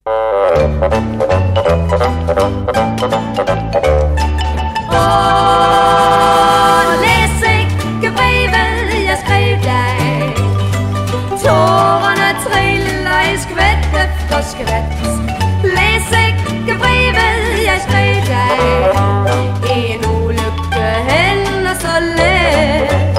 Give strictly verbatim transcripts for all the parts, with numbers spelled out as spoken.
Åh, læs ikke brevet, jeg skrev dig. Tårerne triller i skvæt efter skvæt. Læs ikke brevet, jeg skrev dig. En ulykke hænder så let.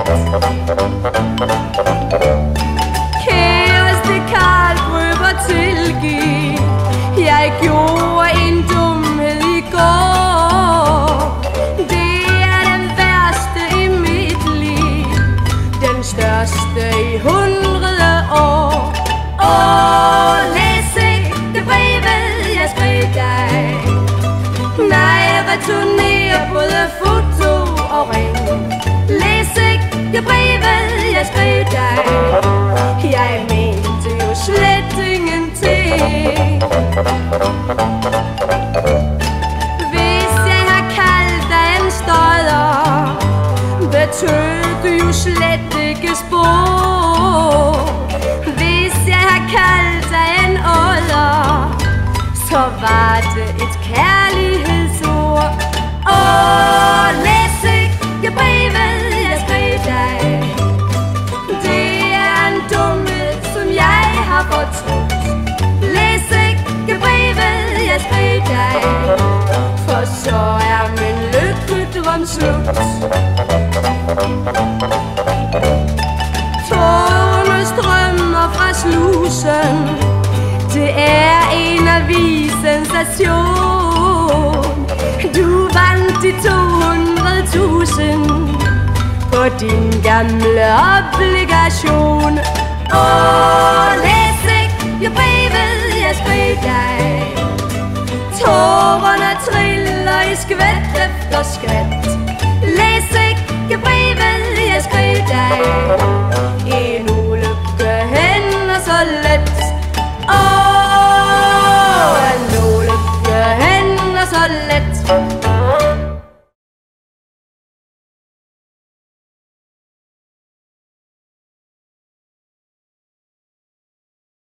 Kæreste Karl prøver tilgive. Jeg gjorde en dumhed i går. Det er den værste i mit liv, den største i hundrede år. Åh, læs ikke brevet, jeg skrev dig. Nej, returner både foto og ring. Læs ikke brevet, jeg skrev dig. Jeg mente jo slet ingenting. Hvis jeg har kaldt dig en støder, betød du jo slet ikke spor. Hvis jeg har kaldt dig en odder, så var det et kærlighedsord. Åh, læs ikke brevet, jeg skrev dig. Det er en dumhed, som jeg har fortrudt. Læs ikke brevet, jeg skrev dig, for så er min lykkedrøm slut. Tårerne strømmer fra slusen. Det er en avis-sensation. Du vandt de to hundrede tusind på din gamle obligation. Åh, læs ikke brevet, jeg skrev dig. Tårerne triller i skvæt efter skvæt. Læs ikke brevet, jeg skrev dig.